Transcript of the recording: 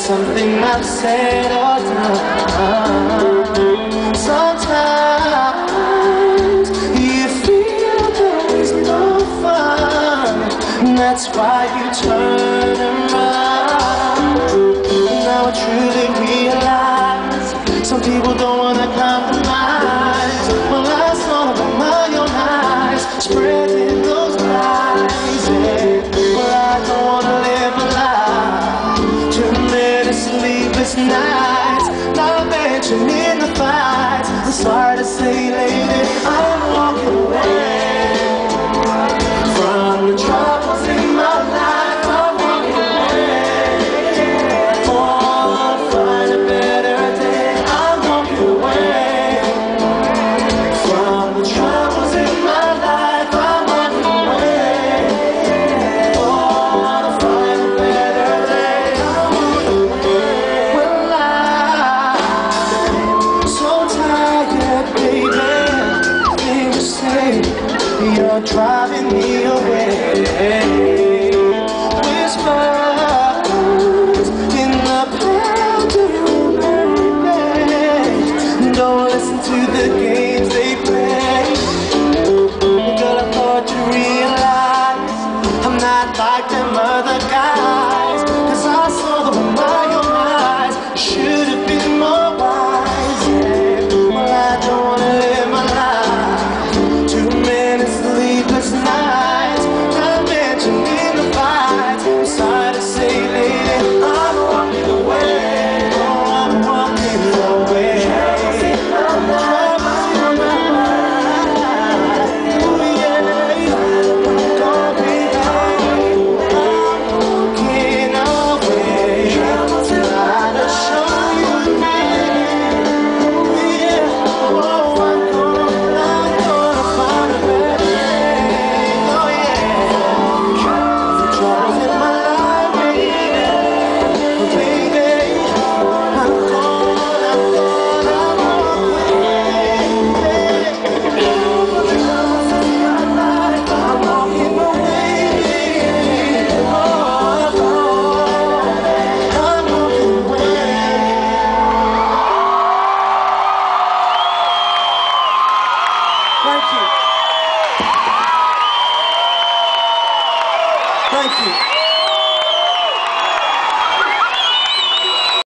something I've said or done. Sometimes you feel there's no fun, and that's why you turn and run. Now I truly realize some people don't wanna compromise. Well, I saw with my own eyes, spreading those lies. Well, I don't wanna live a lie. Too many sleepless nights, not mentioning the fights. I'm sorry to say, lady, I'm walking away from the troubles in my life. I'm walking away. Wanna find a better day. I'm walking away from the troubles in my life. I'm walking away. Wanna find a better day. I'm walking away. Well, I'm so tired, baby. Things you say, you're driving me away. Whispers in the bedroom, baby. Don't listen to the games they play. Girl, I thought you realized I'm not like them other guys. 'Cause I saw them with my own eyes. Should have been more wise, yeah. Well, I don't wanna live my life. Too many sleepless nights, not mentioning the fights. I'm sorry to say, lady, I'm walking away. Oh, I'm walking away. Troubles in my life. Oh, yeah. I'm going back. I'm walking away. Trying to show you me. Yeah. Oh, I'm gonna find a better day. Oh, yeah. Troubles in my life, baby. Baby, I'm gonna walk away. Troubles in my life, I'm walking away. Oh, I'm walking away. Thank you. Thank you.